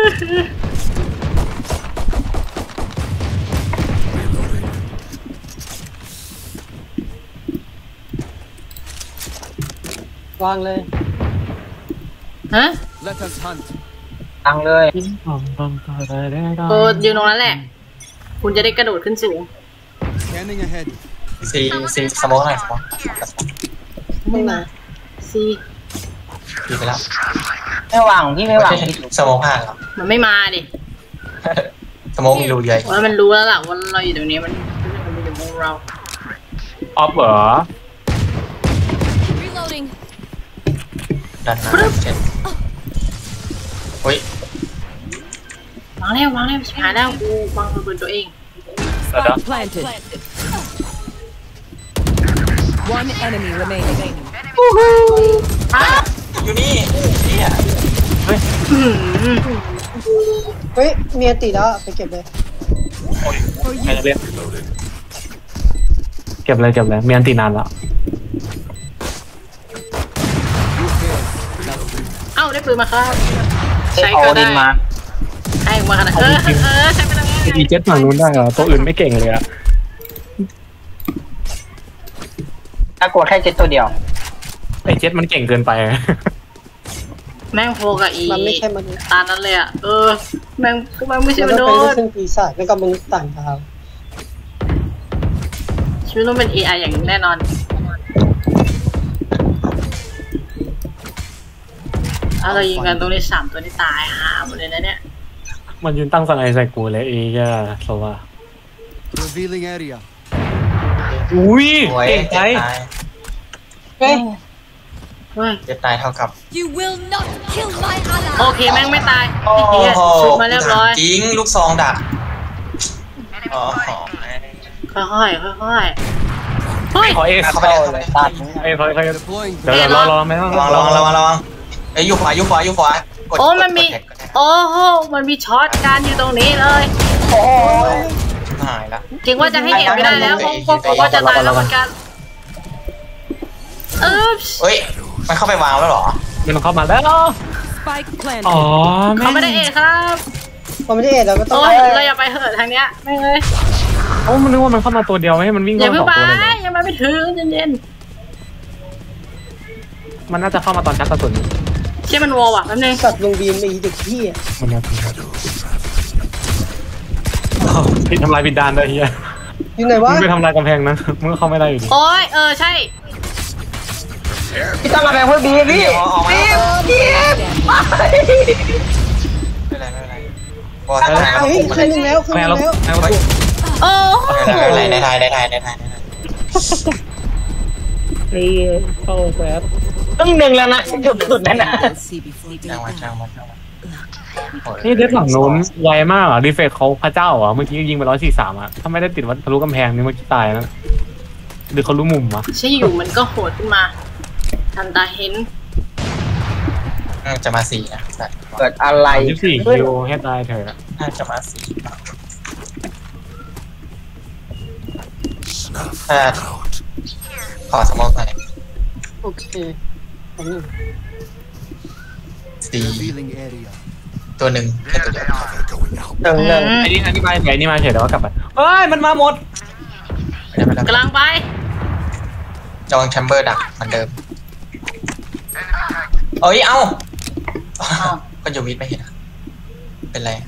วางเลยฮะ Let us hunt. ตังเลยโอ้ยืนตรงนั้นแหละ คุณจะได้กระโดดขึ้นสูง Scanning ahead. ซีซีสโมกหน่อยสโมกมึงนะซีดีไปแล้วไม่วางพี่ไม่วางไม่ใช่สโมกห้าหรอมันไม่มาดิสโมกมีรูใหญ่ว่ามันรู้แล้วล่ะว่าเราอยู่ตรงนี้มันมันอยู่ตรงเราออฟเหรอ Reloading. ด้านหน้าเจ็ดเฮ้ยวางแล้ววางแล้วชิบหายแล้วกูวางปืนตัวเอง Spike planted. One enemy remaining. อยู่นี่เนี่ยเฮ้ยเมียติดแล้วไปเก็บเลยไม่เรียกเก็บเลยเก็บเลยมีอันตีนานแล้วเอ้าได้ปืนมาครับใช้ใช้โอก็ดิได้นมาให้มาขนาดเออเออใช้ไปแล้วอีเจ็ตฝั่งนู้นได้เหรอตัวอื่นไม่เก่งเลยอะถ้ากดแค่เจ็ดตัวเดียวไอเจ็ตมันเก่งเกินไปแม่งโฟกับอีมันไม่ใช่มนุษย์ตานั้นเลยอ่ะเออแม่งแม่งไม่ใช่มันมต้องนุเป็นษย์ซึ่งปีศาจแล้วก็มึงต่างดาวชีวิตต้องเป็น เอ ไอ อย่างแน่นอนถ้าเรายิงกันตรงนี้สามตัวนี้ตายหาหมดเลยนะเนี่ยมันยืนตั้งสไนใส่กูเลยอีกอะโซว่า Revealing area. อุ้ยสวยเก่งใจเจ็ดตายเฮ้ยเฮ้ยเจ็ดตายเท่ากับ You will not kill my ally. โอเคแม่งไม่ตายโอ้ไอ้เหี้ยโหชุบมาเรียบร้อยจริงลูกซองดักอ๋อค่อยๆค่อยๆเฮ้ยขอเอเข้าไปเลยเข้าไปเลยเอ้ยขอขอ Deploying. เดี๋ยวรอรอไม่ต้องระวังระวังระวังระวังเอ้ยอยู่ขวาอยู่ขวาอยู่ขวาโอ้มันมี โอ้โหมันมีช็อตการอยู่ตรงนี้เลยหายละจริงว่าจะให้เห็นไม่ได้แล้วเพราะเพราะว่าจะตายแล้วเหมือนกันเออเฮ้ยมันเข้าไปวางแล้วเหรอมันเข้ามาแล้ว Spike อ๋อ planted. เขาไม่ได้เอกครับมันไม่ได้เอ็ดเราก็ต้องโอ้ยเราอย่าไปเหอะทางเนี้ยไม่เลยโอ้มันนึกว่ามันเข้ามาตัวเดียวไม่ให้มันวิ่งอย่าเข้าเพิ่งสองไปตัวเลยอย่ามาไม่ถึงเย็นมันน่าจะเข้ามาตอนชักกระสุนๆเชื่อมันวอลว่ะแป๊บนึงสัตว์ลงบีมไอ้เด็กพี่อะมันน่าจะผิดทำลายผิดด้านเลยเฮียอยู่ไหนวะมึงไปทำลายกำแพงนะมึงก็เข้าไม่ได้อยู่ดีโอ้ยเออใช่พี่ต้องมาแบ่งเพื่อบีพี่ออกมาบีแล้วบีไม่เป็นไรไม่เป็นไรบอสได้เฮ้ยขึ้นหนึ่งแล้วขึ้นหแม่นึ่งแล้วแล้วแม่แล้วโอ้ไม่เป็นไรในไทยในไทยในไทยในไทยเฮ้ยเข้าแฟบตึ้งหนึ่งแล้วนะจุดสุดนั่นนะ See before ช่างมัน they ช่าง die. มันช่างมันนี่เด็ดฝั่งนู้นไวมากอ่ะรีเฟกเขาพระเจ้าอ่ะเมื่อกี้ยิงไปร้อยสี่สามอ่ะถ้าไม่ได้ติดวัดทะลุกำแพงนี่เมื่อกี้ตายแล้วหรือเขารู้มุมอ่ะใช่อยู่มันก็โหดขึ้นมาทันตาเห็นจะมาสี่นะเกิดอะไรยี่สี่คิวให้ตายเถอะน่าจะมาสี่ถ้าขอสมองหน่อยโอเคอันนี้สี่ Revealing area. ตัวหนึ่งแค่ตัวเดียวหนึ่งหนึ่งไอ้นี่อันนี้มาไอ้นี่มาเฉยแล้วก็กลับไปเฮ้ยมันมาหมดกำลังไปจองแชมเบอร์ดักเหมือนเดิมเอ้ยเอ้าก็อยู่มิดไม่เห็นเป็นไร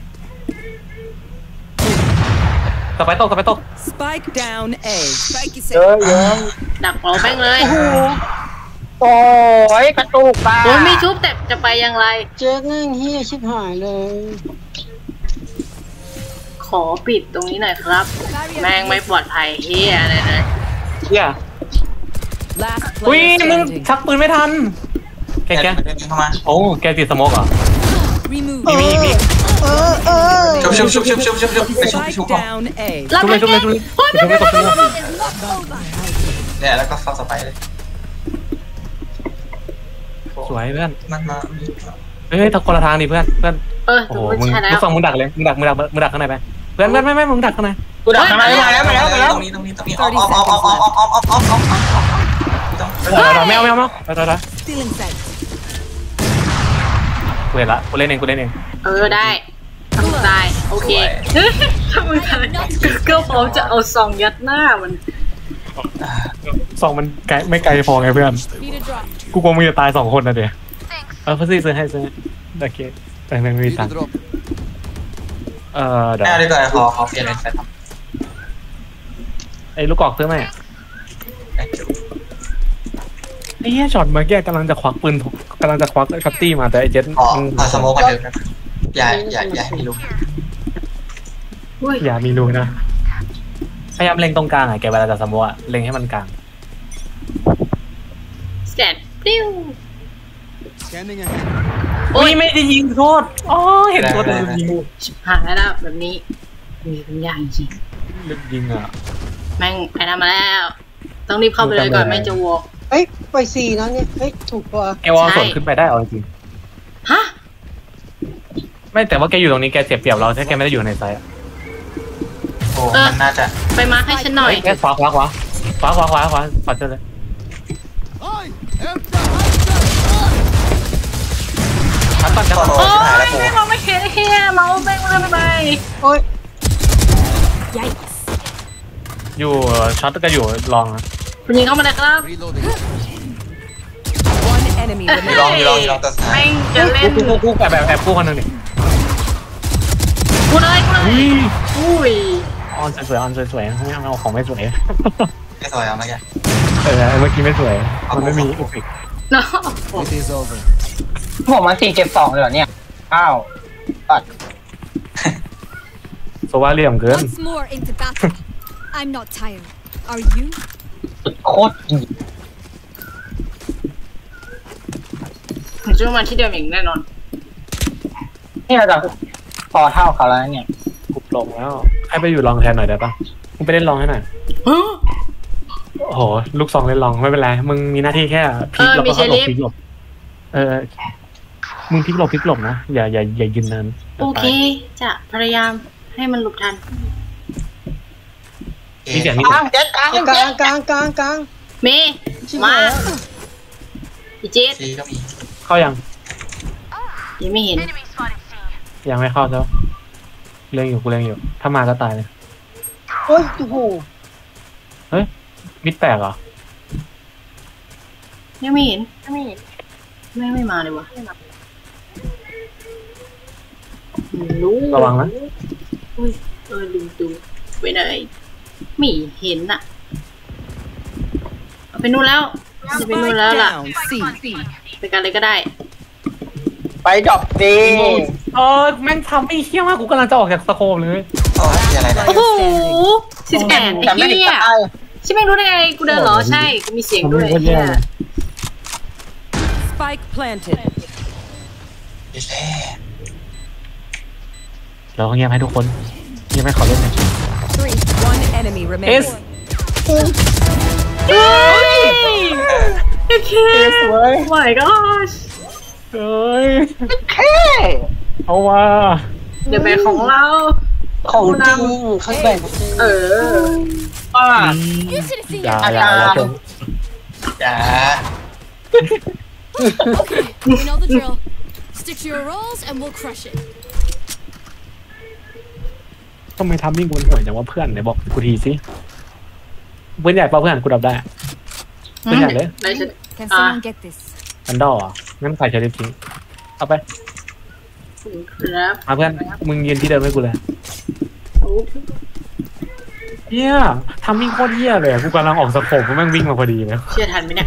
กลับไปโต๊ะกลับไปโต๊ะ Spike down A เยอะเยอะดักเอาแป้งเลยโอ้ยกระตุกปลาโอ้ยไม่ชุบแต่จะไปยังไรเจ๊นั่งเฮียชิบหายเลยขอปิดตรงนี้หน่อยครับแม่งไม่ปลอดภัยเฮียอะไรนะเฮียอุ้ยมึงชักปืนไม่ทันแกแกโอ้แกติดสโมกเหรอมีมีมีชุบชุบชุบชุบชุบชุบชุบไปชุบไปชุบก่อนชุบเลยชุบเลยชุบเลยชุบเลยชุบเลยเนี่ยแล้วก็เข้าสไปเลยสวยเพื่อนมันมาเฮ้ยทักคนละทางดิเพื่อนเพื่อนเออโอ้โหมึงมึงฟังมึงดักเลยมึงดักมึงดักมึงดักข้างในไปเพื่อนเพื่อนไม่ไม่มึงดักข้างในกูดักข้างในมาแล้วมาแล้วมาแล้วตรงนี้ตรงนี้ตรงนี้ออฟออฟออฟออฟออฟออฟออฟออฟออฟไม่เอาไม่เอาไม่เอาไปไปไปกูเล่นละกูเล่นเองกูเล่นเองเออได้ทำได้โอเคทำมือทันก็พร้อมจะเอาซองยัดหน้ามันสองมันไกลไม่ไกลพอไงเพื่อนกูกลัวมึงจะตายสองคนนะเดี๋ยวเออพี่ซื้อให้ซื้อโอเคแต่ไม่มีตังค์เออเดี๋ยวได้ด้วยขอขอเปลี่ยนเป็นแฟนไอ้ลูกกอกซื้อไหมไอ้เหี้ยช็อตเมื่อกี้กำลังจะควักปืนกำลังจะควักช็อตตี้มาแต่ไอ้เจ็ตอ๋อสโมกมาเดิมนะอย่าอย่าอย่ามีรูอย่ามีรูนะพยายามเล็งตรงกลางอ่ะแกเวลาจะสโมกอ่ะเล็งให้มันกลางสแกนปิ้วโอ้ยไม่ได้ยิงโทษอ๋อเห็นตัวเดิมยิงหายแล้วแบบนี้มีปัญญาจริงเลือกยิงอ่ะแม่งไอ้นั่นมาแล้วต้องรีบเข้าไปเลยก่อนแม่งจะวอล์กเฮ้ยไปสี่นะเนี่ยเฮ้ยถูกกว่าแกวอลส่งขึ้นไปได้เอาจริงฮะไม่แต่ว่าแกอยู่ตรงนี้แกเสียเปรียบเราถ้าแกไม่ได้อยู่ในไซต์โอ้มันน่าจะไปมาให้ฉันหน่อยแกขวาขวาขวาขวาขวาขวาขวาปัดเจอเลยมันต้องจะโอ้ยไม่มองไม่เห็นไอ้เหี้ยเมาส์แม่งมันไปโอ้ยอยู่ช็อตก็อยู่ลองนะคุณยิงเข้ามาเลยครับลองลองลองตัวซ้ายแม่งจะเล่นคู่คู่แบบแบบแบบคู่คนนึงดิกูเลยกูเลยอุ้ยออนสวยออนสวยๆไม่เอาของไม่สวยไม่สวยเอาเมื่อกี้เออเมื่อกี้ไม่สวยมันไม่มีอุปกรณ์เนาะผมมาสี่เจ็บสองเลยเหรอเนี่ยอ้าวปัดโซว่าเหลี่ยมเกิน I'm not tired. Are you? โคตรดีผมจะมาที่เดิมอีกแน่นอนนี่เราจะพอเท่าเขาแล้วเนี่ยกุบลงแล้วให้ไปอยู่ลองแทนหน่อยได้ปะมึงไปเล่นลองให้หน่อยโอ้โหลูกซองเล่นลองไม่เป็นไรมึงมีหน้าที่แค่พลิกแล้วก็หลบพลิกหลบเออมึงพลิกหลบพลิกหลบนะอย่าอย่าอย่ายืนนานโอเคจะพยายามให้มันหลบทันมีเสียงมีเสียงเจ็ดกลางกลางกลางกลางกลางเมย์มาอีเจ็ดเข้ายังยังไม่เห็นยังไม่เข้าเจ้าเล่นอยู่กูเล่นอยู่ถ้ามาก็ตายเลยโอ้ยโอ้โหเฮ้ยมิดแตกเหรอยังไม่เห็นยังไม่เห็นไม่ไม่มาเลยวะระวังนะอุ้ยเออดูดูไปไหนไม่เห็นอะไปนู่นแล้วจะไปนู่นแล้วล่ะไปกันเลยก็ได้ไปดอกดีเออแม่งทำไอ้เหี้ยมากกูกำลังจะออกจากสโคปเลยโอ้โหสิบแปดไอ้เหี้ยใช่ไม่รู้ได้ไงกูเดินเหรอใช่กูมีเสียงด้วยไอ้เหี้ย Spike planted เราเงียบให้ทุกคนเงียบให้เขาเล่นเลย One enemy remaining. เฮ้ยโอเคสวยไหวก็เฮ้ยแค่เอาว่าเดี๋ยวแม่ของเราของจริงเขาแบ่งเอออ่า You should have seen อย่า your อย่าอย่าชมอย่า We know the drill. Stick to your roles and we'll crush it. ทำไมทำมิ่งกูห่วยจังว่าเพื่อนไหนบอกกูทีสิเพื่อนใหญ่เปล่าเพื่อนกูดับได้เพื่อนใหญ่เลยได้ฉัน Can Ah. someone get this? อันดอร์อ่ะงั้นใส่เชลิฟทิ้งเอาไปครับมาเพื่อนมึงยืนที่เดิมให้กูเลยโอ้เฮียทำมิ่งโคตรเฮียเลยกูกำลังออกสโคปกูแม่งวิ่งมาพอดีเลยเชื่อทันไหมเนี่ย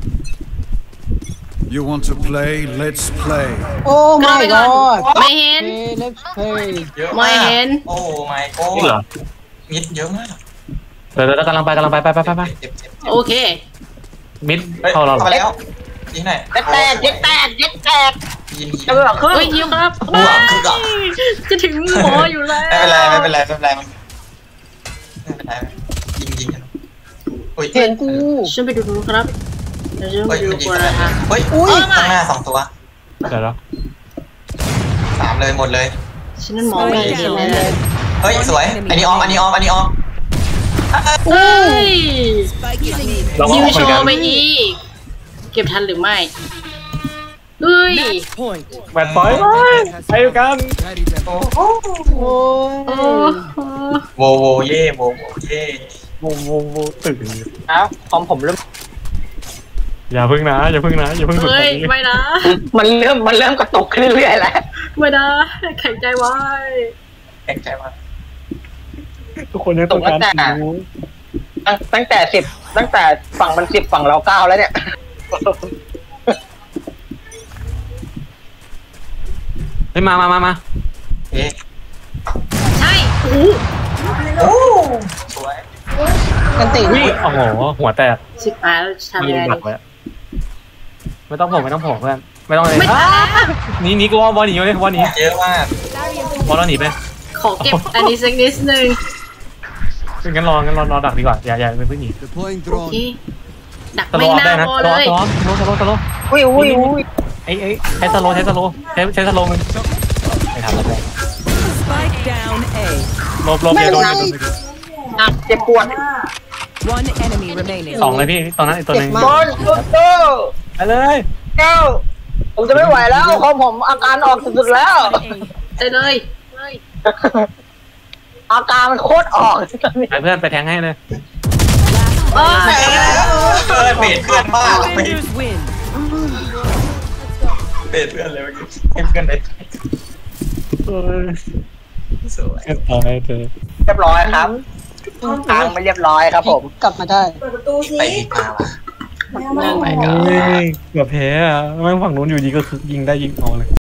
You want to play? Let's play. โอ้ my god ไม่เห็น Hey, let's play เยอะไม่มากเห็นโอ้ไม่โอ้นี่เหรอมิดเยอะมากเดี๋ยวเดี๋ยวกำลังไปกำลังไปไปไปไปไปเจ็บเจ็บโอเคมิดเฮ้ยเข้าเราเข้าไปแล้วยิงหน่อยเจ็ดแตกเจ็ดแตกเจ็ดแตกยิงยิงจะไปบอกขึ้นเฮ้ยยิวครับหัวคือก่อนจะถึงหมออยู่แล้วไม่เป็นไรไม่เป็นไรไม่เป็นไรไม่เป็นไรยิงยิงกันโอ้ยเห็นกูฉันไปดูดูครับเดี๋ยวฉันไปเฮ้ยดูมันยิงก่อนกันนะคะเฮ้ยอุ้ยข้างหน้าสองตัวเดี๋ยวแล้วสามเลยหมดเลยฉันนั่นมองไม่เห็นเลยเฮ้ยสวยอันนี้ออมอันนี้ออมอันนี้ออมเฮ้ยเราก็ยิอวอกโชเหมือนกันว์ไปอีก เก็บทันหรือไม่เฮ้ย Point. แบดบอยไปกัน Ready them. โอ้โอ้โหโวโวเย่โวโวเย่โวโวโวตื่นเอ้าของผมเริ่มอย่าพึ่งนะอย่าพึ่งนะอย่าพึ่งสุดเฮ้ยนี้ไม่นะมันเริ่มมันเริ่มกระตุกขึ้นเรื่อยๆแล้วไม่นะแข็งใจไว้แข็งใจมากทุกคนยังต้องการรู้ตั้งตั้งแต่สิบตั้งแต่ฝั่งมันสิบฝั่งเราเก้าแล้วเนี่ยเฮ้ยมามามามาเอ๊ะใช่โอ้โอ้สวยกันติอุ้ยโอ้โหหัวแตกสิบแปดแล้วทำยิยัง งไงดักไว้ไม่ต้องผมไม่ต้องผมเพื่อนไม่ต้องเลยไม่ทันแล้วหนีหนีกูว่าบอลหนีเลยบอลหนีเยอะมากบอลเราหนีไปขอเก็บอันนี้สักนิดนึงงั้นรองั้นรอรอดักดีกว่าอย่าอย่าไปพึ่งหนี Deploying โอ drone. เคดักสโลไม่ว์ได้น่านะพอสเลโลว์ยสโลว์สโลว์สโลว์สโลว์อุ้ยอุ้ยอุ้ยไอ้ไอ้ใช้สโลว์ใช้สโลว์ใช้ใช้สโลว์มึงไม่ทำแล้วเลย Spike down A. ลบลบอย่าโดนอย่าโดนอ่ะเจ็บปวด One enemy remaining. สองเลยพี่ตอนนั้นอีกตัวหนึ่งบอลตุ๊ดโต้ไปเลยเก้าผมจะไม่ไหวแล้วของผมอาการออกสุดๆแล้วได้เลยอาการมันโคตรออกไปเพื่อนไปแทงให้เลยโอ้ยเออเบรดเพื่อนมากเบรด Defenders win. เบรดเพื่อนเลยเมื่อกี้ให้เพื่อนได้เออสวยเก็บตายเธอเรียบร้อยครับทางไม่เรียบร้อยครับผมกลับมาได้ไปอีกมาว่ะนั่นไปเฮ้ยเกือบแพ้อะแม่งฝั่งนู้นอยู่ดีก็คือยิงได้ยิงเอาเลย